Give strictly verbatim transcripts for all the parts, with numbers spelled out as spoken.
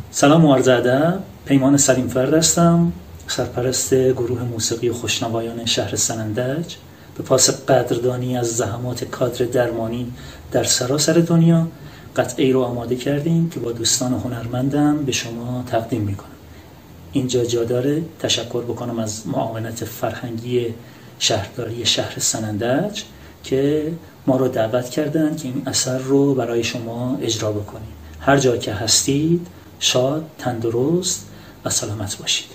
سلام و عرض ادب. پیمان سلیم فرد هستم، سرپرست گروه موسیقی خوشنوایان شهر سنندج. به پاس قدردانی از زحمات کادر درمانی در سراسر دنیا قطعه‌ای رو آماده کردیم که با دوستان هنرمندم به شما تقدیم میکنم. اینجا جا داره تشکر بکنم از معاونت فرهنگی شهرداری شهر سنندج که ما رو دعوت کردن که این اثر رو برای شما اجرا بکنیم. هر جا که هستید شاد، تندرست و سلامت باشید.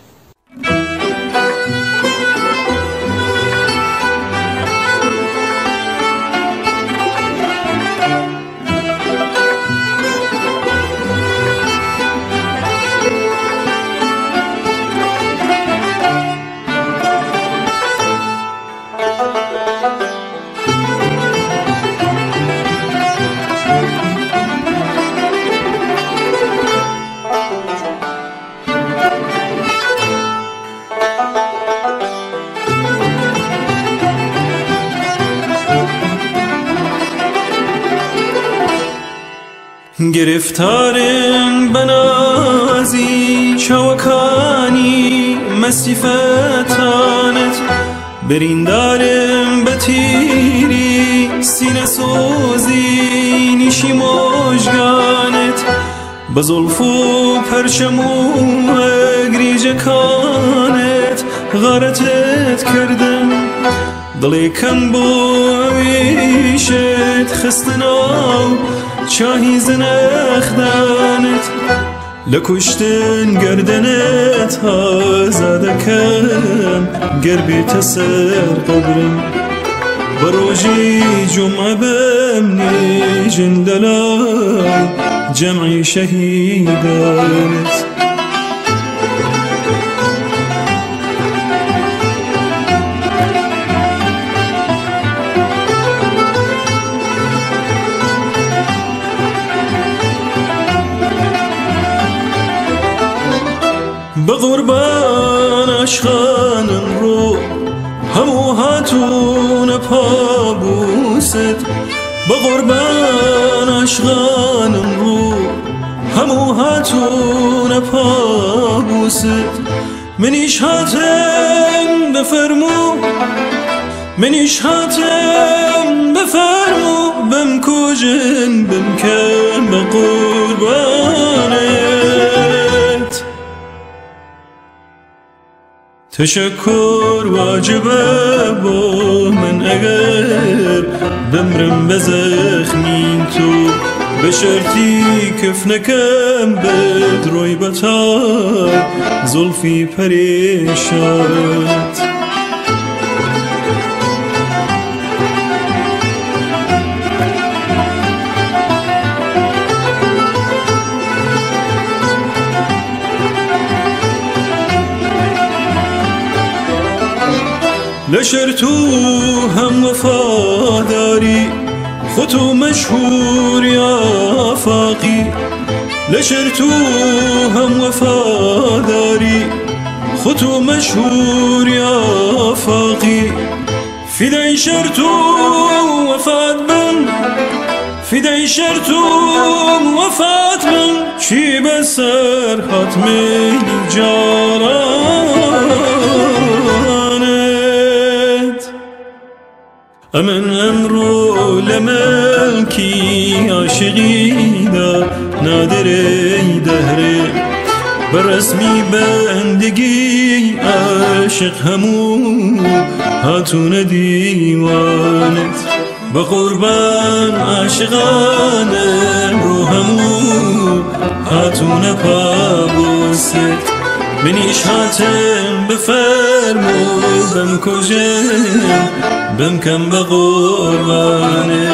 گرفتارم بنازی چوکانی مستی فتانت بریندارم بتیری سینه سوزی نیشی مجگانت بزلفو پرچمو گریج کانت غارتت کردم دلی کم بویشت خستناو چاهی زنخدانت لکشتن گردنت آزاده کن گربی تسر قبرم بروجی جمعه بمنی جندلای جمعی شهیدانت بقربان عشقانم رو همو هاتون پابوست بقربان عشقانم رو همو هاتون پابوست منیش هاتم بفرمو منیش هاتم بفرمو بم کجن بم کم بقربانت تشکر واجبه با من اگر بمرم بزخمین تو به شرطی کف نکم بدروی بطای زلفی پریشات لشر تو هم وفاداری خودتو مشهور یا آفاقی لشر تو هم وفاداری خودتو مشهور یا آفاقی فدای شر تو وفات بن فدای شر تو وفات بن چی بسر حتمی جانانت امن امرو لملکی عاشقی دا نادری دهره برسمی بندگی عاشق همو هاتون دیوانت بقربان عاشقان رو همو هاتون پابوست منیش هاتم بفرمو بم کجن بم کم بقربانت